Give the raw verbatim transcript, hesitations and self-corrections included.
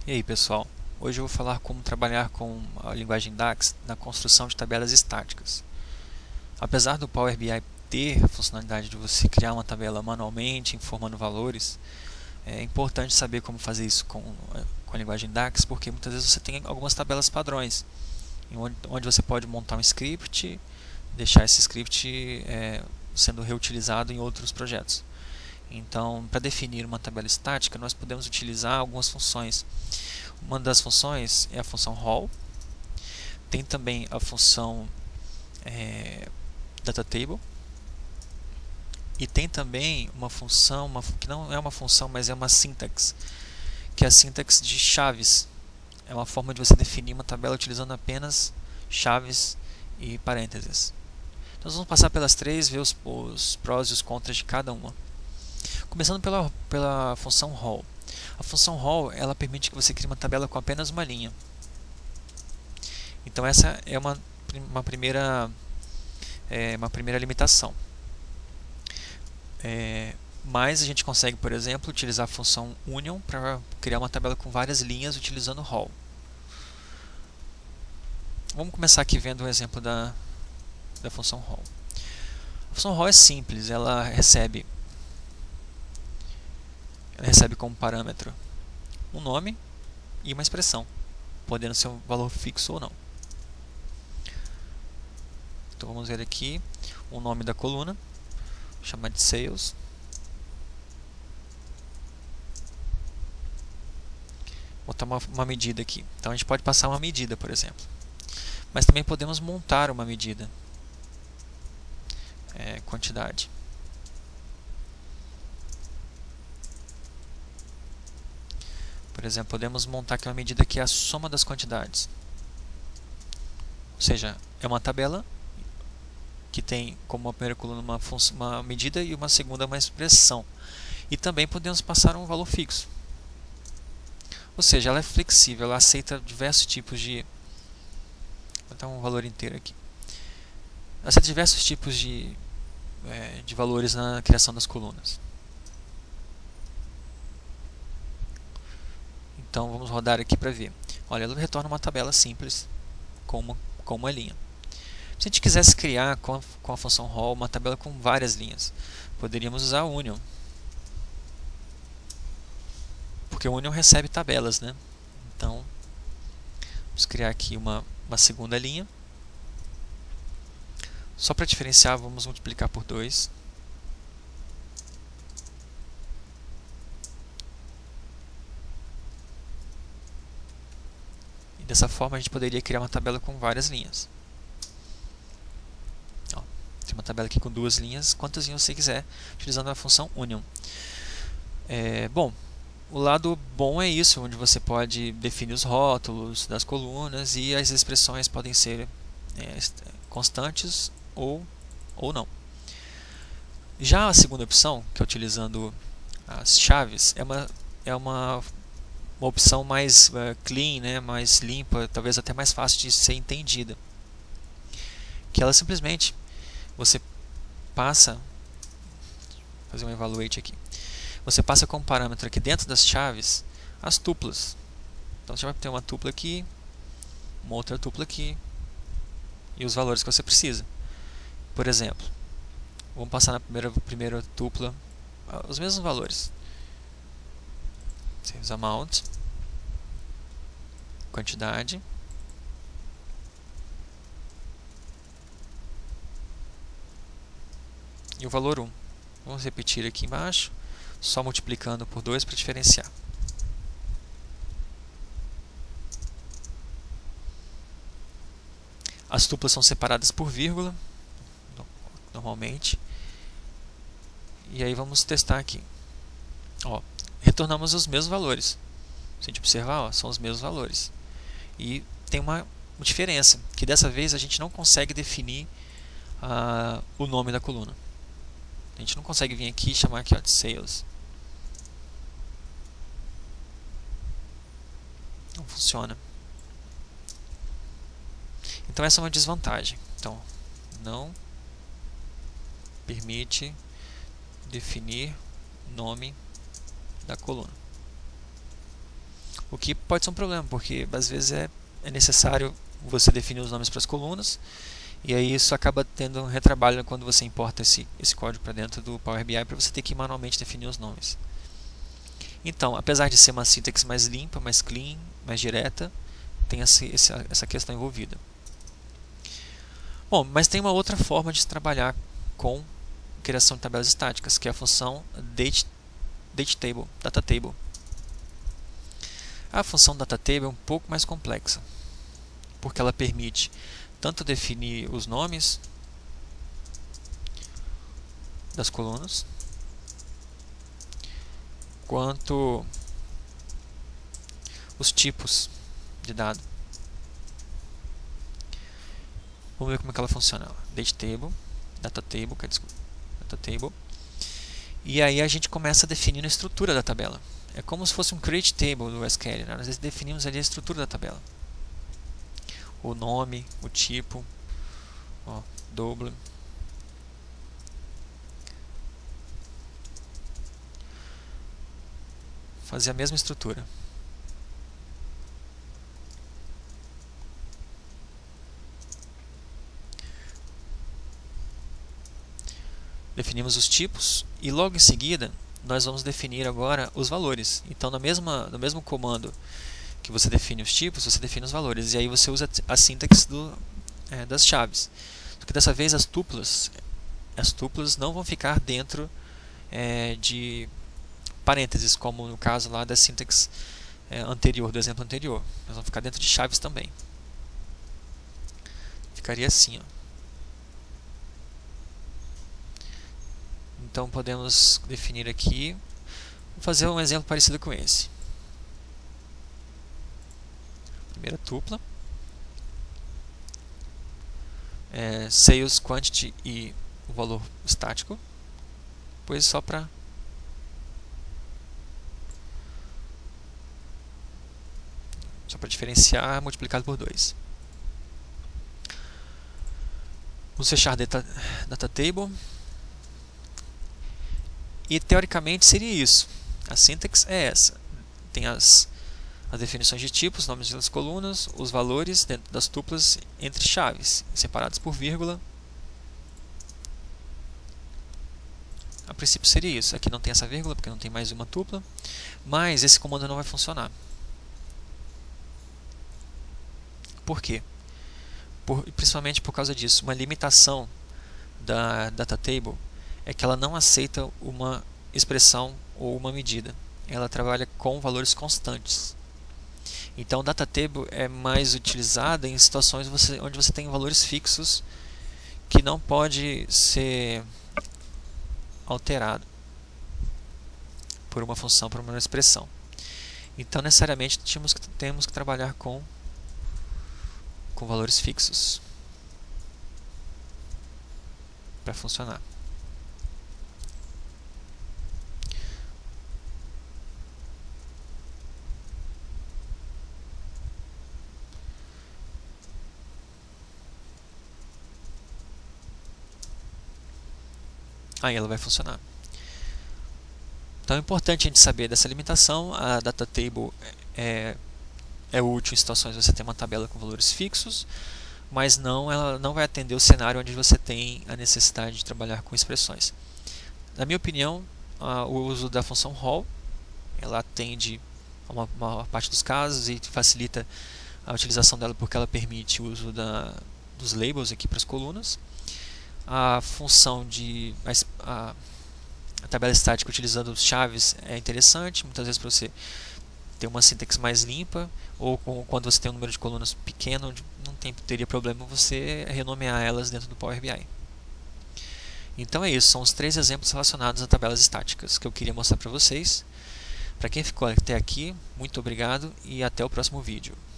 E aí pessoal, hoje eu vou falar como trabalhar com a linguagem DAX na construção de tabelas estáticas. Apesar do Power B I ter a funcionalidade de você criar uma tabela manualmente, informando valores, é importante saber como fazer isso com, com a linguagem DAX, porque muitas vezes você tem algumas tabelas padrões, onde, onde você pode montar um script, deixar esse script é, sendo reutilizado em outros projetos. Então, para definir uma tabela estática, nós podemos utilizar algumas funções. Uma das funções é a função roll. Tem também a função é, datatable. E tem também uma função, uma, que não é uma função, mas é uma syntax, que é a sintaxe de chaves. É uma forma de você definir uma tabela utilizando apenas chaves e parênteses. Então, nós vamos passar pelas três, ver os, os prós e os contras de cada uma. Começando pela, pela função roll. A função roll ela permite que você crie uma tabela com apenas uma linha. Então essa é uma, uma, primeira, é, uma primeira limitação. É, mas a gente consegue, por exemplo, utilizar a função union para criar uma tabela com várias linhas utilizando roll. Vamos começar aqui vendo um exemplo da, da função roll. A função roll é simples, ela recebe Ela recebe como parâmetro um nome e uma expressão, podendo ser um valor fixo ou não. Então vamos ver aqui o nome da coluna, chamar de sales. Vou botar uma, uma medida aqui. Então a gente pode passar uma medida, por exemplo. Mas também podemos montar uma medida, é, quantidade. Por exemplo, podemos montar aqui uma medida que é a soma das quantidades. Ou seja, é uma tabela que tem como uma primeira coluna uma, uma medida e uma segunda uma expressão. E também podemos passar um valor fixo. Ou seja, ela é flexível, ela aceita diversos tipos de... Vou botar um valor inteiro aqui. Ela aceita diversos tipos de, é, de valores na criação das colunas. Então vamos rodar aqui para ver. Olha, ela retorna uma tabela simples com uma, com uma linha. Se a gente quisesse criar com a, com a função roll uma tabela com várias linhas, poderíamos usar a union. Porque o union recebe tabelas, né? Então, vamos criar aqui uma, uma segunda linha. Só para diferenciar, vamos multiplicar por dois. Dessa forma a gente poderia criar uma tabela com várias linhas. Ó, tem uma tabela aqui com duas linhas, quantas linhas você quiser, utilizando a função union. É, bom, o lado bom é isso, onde você pode definir os rótulos das colunas e as expressões podem ser é, constantes ou, ou não. Já a segunda opção, que é utilizando as chaves, é uma, é uma uma opção mais uh, clean, né, mais limpa, talvez até mais fácil de ser entendida. Que ela simplesmente, você passa, vou fazer um evaluate aqui, você passa como parâmetro aqui dentro das chaves as tuplas. Então você vai ter uma tupla aqui, uma outra tupla aqui, e os valores que você precisa. Por exemplo, vamos passar na primeira, primeira tupla os mesmos valores. Sales amount, quantidade, e o valor um. Vamos repetir aqui embaixo, só multiplicando por dois para diferenciar. As tuplas são separadas por vírgula, normalmente, e aí vamos testar aqui. Ó, retornamos os mesmos valores. Se a gente observar, ó, são os mesmos valores. E tem uma diferença, que dessa vez a gente não consegue definir uh, o nome da coluna. A gente não consegue vir aqui e chamar aqui ó, de sales. Não funciona. Então essa é uma desvantagem. Então, não permite definir nome da coluna. O que pode ser um problema, porque às vezes é, é necessário você definir os nomes para as colunas, e aí isso acaba tendo um retrabalho quando você importa esse, esse código para dentro do Power B I, para você ter que manualmente definir os nomes. Então, apesar de ser uma sintaxe mais limpa, mais clean, mais direta, tem essa, essa questão envolvida. Bom, mas tem uma outra forma de se trabalhar com criação de tabelas estáticas, que é a função date, datetable, datatable. A função datatable é um pouco mais complexa, porque ela permite tanto definir os nomes das colunas, quanto os tipos de dado. Vamos ver como é que ela funciona. Datetable, datatable, desculpa, datatable. E aí a gente começa definindo a estrutura da tabela. É como se fosse um create table do S Q L, né? Nós definimos ali a estrutura da tabela. O nome, o tipo, ó, double. Fazer a mesma estrutura. Definimos os tipos e logo em seguida nós vamos definir agora os valores. Então, na mesma, no mesmo comando que você define os tipos, você define os valores. E aí você usa a sintaxe do, é, das chaves. Só que dessa vez as tuplas, as tuplas não vão ficar dentro é, de parênteses, como no caso lá da sintaxe é, anterior, do exemplo anterior. Elas vão ficar dentro de chaves também. Ficaria assim, ó. Então podemos definir aqui, vou fazer um exemplo parecido com esse. Primeira tupla, é, sales quantity e o valor estático, depois só para só para diferenciar, multiplicado por dois. Vamos fechar data, data table. E teoricamente seria isso. A sintaxe é essa. Tem as, as definições de tipos, nomes das colunas, os valores dentro das tuplas entre chaves, separados por vírgula. A princípio seria isso. Aqui não tem essa vírgula porque não tem mais uma tupla, mas esse comando não vai funcionar. Por quê? Por, principalmente por causa disso. Uma limitação da datatable é que ela não aceita uma expressão ou uma medida. Ela trabalha com valores constantes. Então, o datatable é mais utilizada em situações você, onde você tem valores fixos que não pode ser alterado por uma função, por uma expressão. Então, necessariamente, temos que, temos que trabalhar com, com valores fixos para funcionar. Aí ela vai funcionar. Então é importante a gente saber dessa limitação. A datatable é, é útil em situações onde você tem uma tabela com valores fixos, mas não, ela não vai atender o cenário onde você tem a necessidade de trabalhar com expressões. Na minha opinião, a, o uso da função roll, ela atende a uma, uma parte dos casos e facilita a utilização dela porque ela permite o uso da, dos labels aqui para as colunas. A função de a, a tabela estática utilizando chaves é interessante, muitas vezes para você ter uma sintaxe mais limpa, ou com, quando você tem um número de colunas pequeno, não tem, teria problema você renomear elas dentro do Power B I. Então é isso, são os três exemplos relacionados a tabelas estáticas que eu queria mostrar para vocês. Para quem ficou até aqui, muito obrigado e até o próximo vídeo.